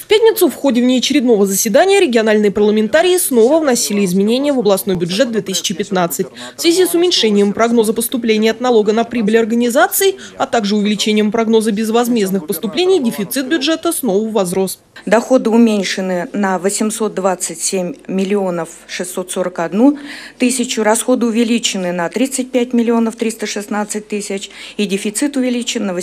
пятницу в ходе внеочередного заседания региональные парламентарии снова вносили изменения в областной бюджет 2015. В связи с уменьшением прогноза поступлений от налога на прибыль организаций, а также увеличением прогноза безвозмездных поступлений, дефицит бюджета снова возрос. Доходы уменьшены на 827 миллионов 641 тысячу, расходы увеличены на 35 миллионов 316 тысяч и дефицит увеличен на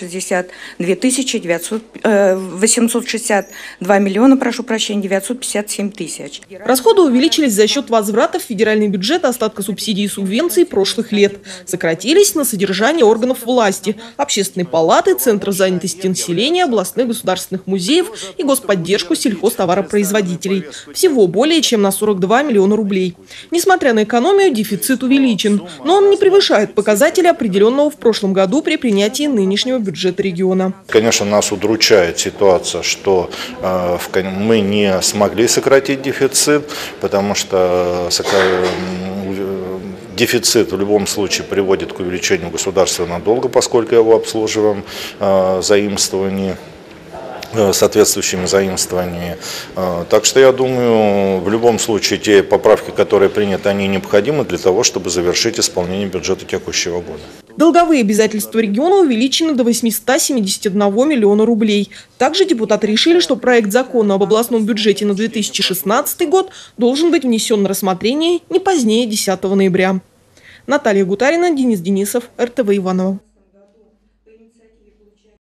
862 миллиона, 957 тысяч. Расходы увеличились за счет возврата в федеральный бюджет остатка субсидий и субвенций прошлых лет. Сократились на содержание органов власти, общественной палаты, центра занятости населения, областных государственных музеев и господдержку сельхозтоваропроизводителей. Всего более чем на 42 миллиона рублей. Несмотря на экономию, дефицит увеличен, но он не превышает показатели, определенного в прошлом году при принятии нынешнего бюджета региона. Конечно, нас удручает ситуация, что мы не смогли сократить дефицит, потому что дефицит в любом случае приводит к увеличению государственного долга, поскольку его обслуживаем соответствующими заимствованиями. Так что я думаю, в любом случае те поправки, которые приняты, они необходимы для того, чтобы завершить исполнение бюджета текущего года. Долговые обязательства региона увеличены до 871 миллиона рублей. Также депутаты решили, что проект закона об областном бюджете на 2016 год должен быть внесен на рассмотрение не позднее 10 ноября. Наталья Гутарина, Денис Денисов, РТВ Иваново.